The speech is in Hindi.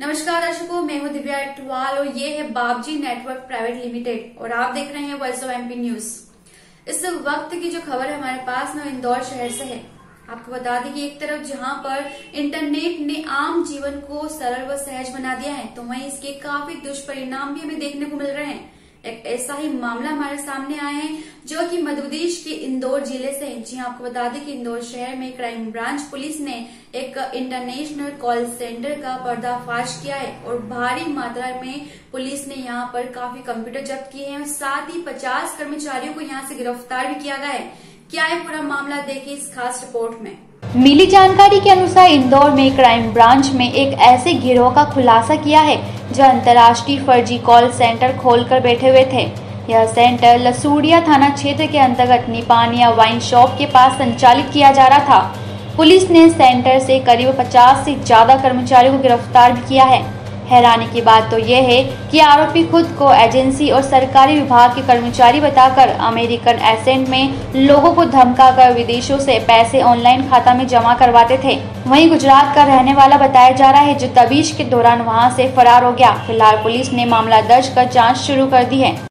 नमस्कार दर्शकों, मैं हूं दिव्या अटवाल और ये है बाबजी नेटवर्क प्राइवेट लिमिटेड और आप देख रहे हैं वॉइस ऑफ एमपी न्यूज। इस वक्त की जो खबर है हमारे पास ना इंदौर शहर से है। आपको बता दें कि एक तरफ जहां पर इंटरनेट ने आम जीवन को सरल व सहज बना दिया है, तो वहीं इसके काफी दुष्परिणाम भी हमें देखने को मिल रहे हैं। एक ऐसा ही मामला हमारे सामने आया है जो कि मध्य प्रदेश के इंदौर जिले से है। जी आपको बता दें कि इंदौर शहर में क्राइम ब्रांच पुलिस ने एक इंटरनेशनल कॉल सेंटर का पर्दाफाश किया है और भारी मात्रा में पुलिस ने यहां पर काफी कंप्यूटर जब्त किए हैं और साथ ही 50 कर्मचारियों को यहां से गिरफ्तार भी किया गया है। क्या है पूरा मामला, देखिए इस खास रिपोर्ट में। मिली जानकारी के अनुसार इंदौर में क्राइम ब्रांच में एक ऐसे गिरोह का खुलासा किया है जो अंतर्राष्ट्रीय फर्जी कॉल सेंटर खोलकर बैठे हुए थे। यह सेंटर लसूड़िया थाना क्षेत्र के अंतर्गत निपानिया वाइन शॉप के पास संचालित किया जा रहा था। पुलिस ने सेंटर से करीब 50 से ज्यादा कर्मचारियों को गिरफ्तार भी किया है। हैरानी की बात तो यह है कि आरोपी खुद को एजेंसी और सरकारी विभाग के कर्मचारी बताकर अमेरिकन एसेंट में लोगों को धमकाकर विदेशों से पैसे ऑनलाइन खाता में जमा करवाते थे। वहीं गुजरात का रहने वाला बताया जा रहा है जो तफ्तीश के दौरान वहां से फरार हो गया। फिलहाल पुलिस ने मामला दर्ज कर जांच शुरू कर दी है।